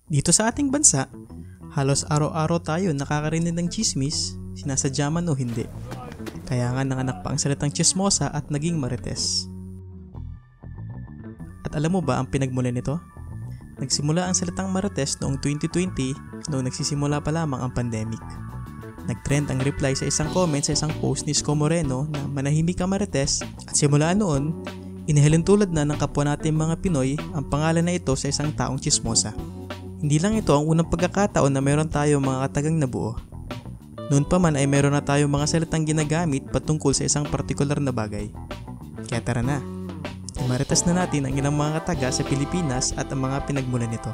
Dito sa ating bansa, halos araw-araw tayo nakakarinig ng chismis, sinasadya man o hindi. Kaya nga nanganak pa ang salitang chismosa at naging marites. At alam mo ba ang pinagmulan nito? Nagsimula ang salitang marites noong 2020 noong nagsisimula pa lamang ang pandemic. Nagtrend ang reply sa isang comment sa isang post ni Isko Moreno na manahimik ka marites at simula noon, inihalin tulad na ng kapwa nating mga Pinoy ang pangalan na ito sa isang taong chismosa. Hindi lang ito ang unang pagkakataon na meron tayo mga katagang nabuo. Noon pa man ay meron na tayo mga salitang ginagamit patungkol sa isang partikular na bagay. Kaya tara na, imarites na natin ang ilang mga kataga sa Pilipinas at ang mga pinagmulan nito.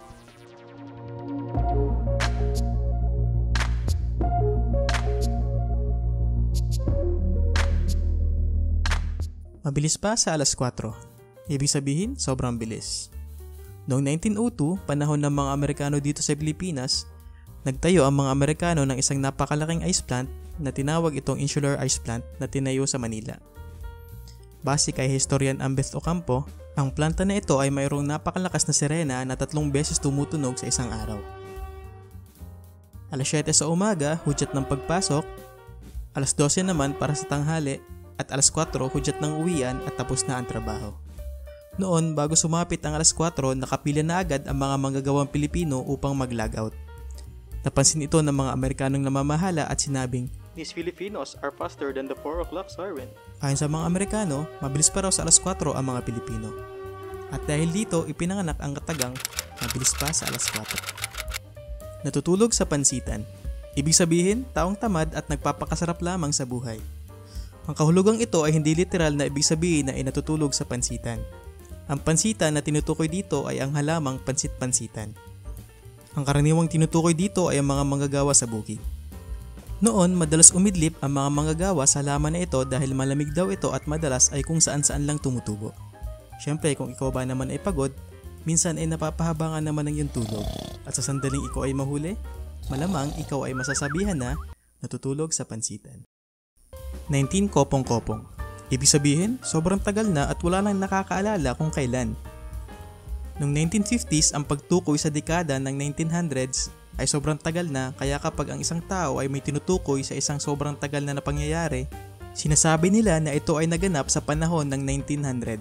Mabilis pa sa alas 4. Ibig sabihin, sobrang bilis. Noong 1902, panahon ng mga Amerikano dito sa Pilipinas, nagtayo ang mga Amerikano ng isang napakalaking ice plant na tinawag itong Insular Ice Plant na tinayo sa Manila. Base kay historian Ambeth Ocampo, ang planta na ito ay mayroong napakalakas na sirena na 3 beses tumutunog sa isang araw. Alas 7 sa umaga, hudyat ng pagpasok, alas 12 naman para sa tanghali, at alas 4 hudyat ng uwian at tapos na ang trabaho. Noon, bago sumapit ang alas 4, nakapila na agad ang mga manggagawang Pilipino upang mag-logout. Napansin ito ng mga Amerikanong namamahala at sinabing, "These Filipinos are faster than the 4 o'clock siren." Ayon sa mga Amerikano, mabilis pa raw sa alas 4 ang mga Pilipino. At dahil dito, ipinanganak ang katagang mabilis pa sa alas 4. Natutulog sa pansitan. Ibig sabihin, taong tamad at nagpapakasarap lamang sa buhay. Ang kahulugang ito ay hindi literal na ibig sabihin na ay natutulog sa pansitan. Ang pansitan na tinutukoy dito ay ang halamang pansit-pansitan. Ang karaniwang tinutukoy dito ay ang mga manggagawa sa bukid. Noon, madalas umidlip ang mga manggagawa sa halaman na ito dahil malamig daw ito at madalas ay kung saan-saan lang tumutubo. Siyempre, kung ikaw ba naman ay pagod, minsan ay napapahabangan naman ng iyong tulog. At sa sandaling ikaw ay mahuli, malamang ikaw ay masasabihan na natutulog sa pansitan. 19 Kopong-kopong. Ibig sabihin, sobrang tagal na at wala nang nakakaalala kung kailan. Noong 1950s, ang pagtukoy sa dekada ng 1900s ay sobrang tagal na, kaya kapag ang isang tao ay may tinutukoy sa isang sobrang tagal na pangyayari, sinasabi nila na ito ay naganap sa panahon ng 1900.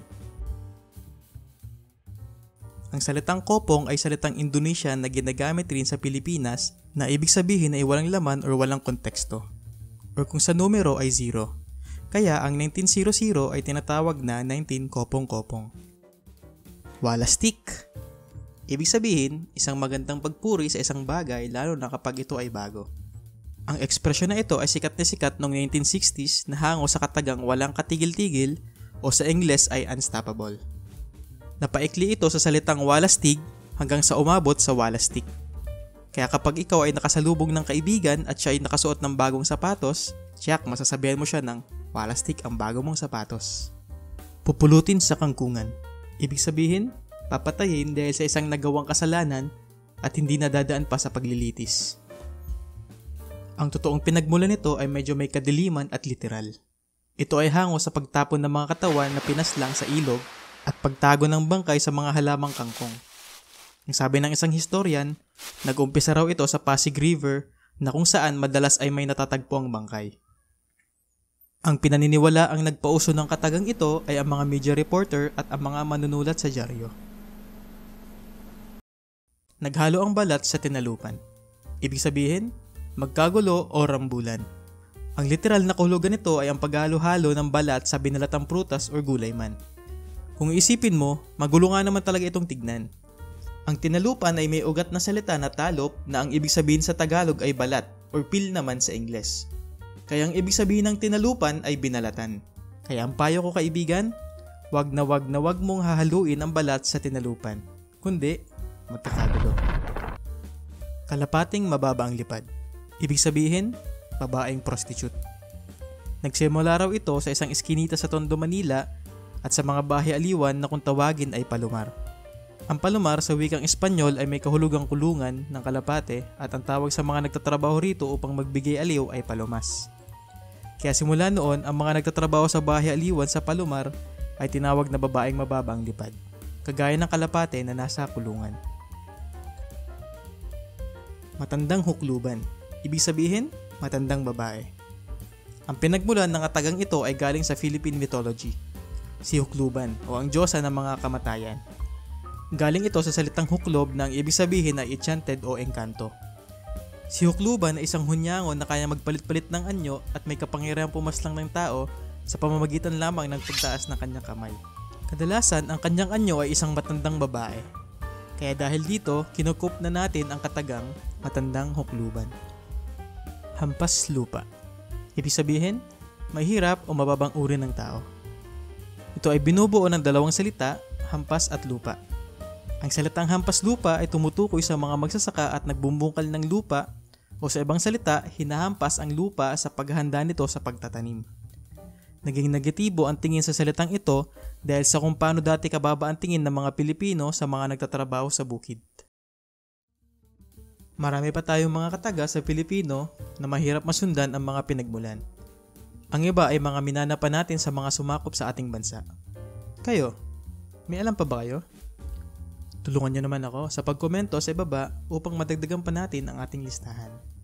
Ang salitang kopong ay salitang Indonesian na ginagamit rin sa Pilipinas na ibig sabihin ay walang laman or walang konteksto. Or kung sa numero ay 0. Kaya ang 1900 ay tinatawag na 19 kopong-kopong. Walastik. Ibig sabihin, isang magandang pagpuri sa isang bagay lalo na kapag ito ay bago. Ang ekspresyon na ito ay sikat na sikat noong 1960s na hango sa katagang walang katigil-tigil o sa Ingles ay unstoppable. Napaikli ito sa salitang walastig hanggang sa umabot sa walastik. Kaya kapag ikaw ay nakasalubong ng kaibigan at siya ay nakasuot ng bagong sapatos, tiyak masasabihan mo siya ng walastik ang bago mong sapatos. Pupulutin sa kangkungan. Ibig sabihin, papatayin dahil sa isang nagawang kasalanan at hindi nadadaan pa sa paglilitis. Ang totoong pinagmulan nito ay medyo may kadiliman at literal. Ito ay hango sa pagtapon ng mga katawan na pinaslang sa ilog at pagtago ng bangkay sa mga halamang kangkong. Ang sabi ng isang historian, nag-umpisa raw ito sa Pasig River na kung saan madalas ay may natatagpo ang bangkay. Ang pinaniniwala ang nagpauso ng katagang ito ay ang mga media reporter at ang mga manunulat sa dyaryo. Naghalo ang balat sa tinalupan. Ibig sabihin, magkagulo o rambulan. Ang literal na kahulugan nito ay ang paghalo-halo ng balat sa binalatang prutas o gulay man. Kung iisipin mo, magulo nga naman talaga itong tignan. Ang tinalupan ay may ugat na salita na talop na ang ibig sabihin sa Tagalog ay balat or peel naman sa Ingles. Kaya ang ibig sabihin ng tinalupan ay binalatan. Kaya ang payo ko kaibigan, wag na wag mong hahaluin ang balat sa tinalupan. Kundi, magkakagulo. Kalapating mababa ang lipad. Ibig sabihin, babaeng prostitute. Nagsimula raw ito sa isang eskinita sa Tondo, Manila at sa mga bahay-aliwan na kung tawagin ay palomar. Ang palomar sa wikang Espanyol ay may kahulugang kulungan ng kalapate at ang tawag sa mga nagtatrabaho rito upang magbigay aliw ay palomas. Kaya simula noon, ang mga nagtatrabaho sa bahay-aliwan sa palomar ay tinawag na babaeng mababa ang lipad, kagaya ng kalapate na nasa kulungan. Matandang hukluban. Ibig sabihin, matandang babae. Ang pinagmulan ng katagang ito ay galing sa Philippine mythology, si Hukluban o ang diyosa ng mga kamatayan. Galing ito sa salitang huklob na ang ibig sabihin ay enchanted o engkanto. Si Hukluban ay isang hunyangon na kaya magpalit-palit ng anyo at may kapangyarihang pumaslang ng tao sa pamamagitan lamang ng pagtaas ng kanyang kamay. Kadalasan, ang kanyang anyo ay isang matandang babae. Kaya dahil dito, kinukup na natin ang katagang matandang hukluban. Hampas lupa. Ibig sabihin, mahirap o mababang uri ng tao. Ito ay binubuo ng dalawang salita, hampas at lupa. Ang salitang hampas lupa ay tumutukoy sa mga magsasaka at nagbumbungkal ng lupa o sa ibang salita, hinahampas ang lupa sa paghahanda nito sa pagtatanim. Naging negatibo ang tingin sa salitang ito dahil sa kung paano dati kababa ang tingin ng mga Pilipino sa mga nagtatrabaho sa bukid. Marami pa tayong mga kataga sa Pilipino na mahirap masundan ang mga pinagmulan. Ang iba ay mga minana pa natin sa mga sumakop sa ating bansa. Kayo, may alam pa ba kayo? Tulungan niyo naman ako sa pagkomento sa ibaba upang madagdagan pa natin ang ating listahan.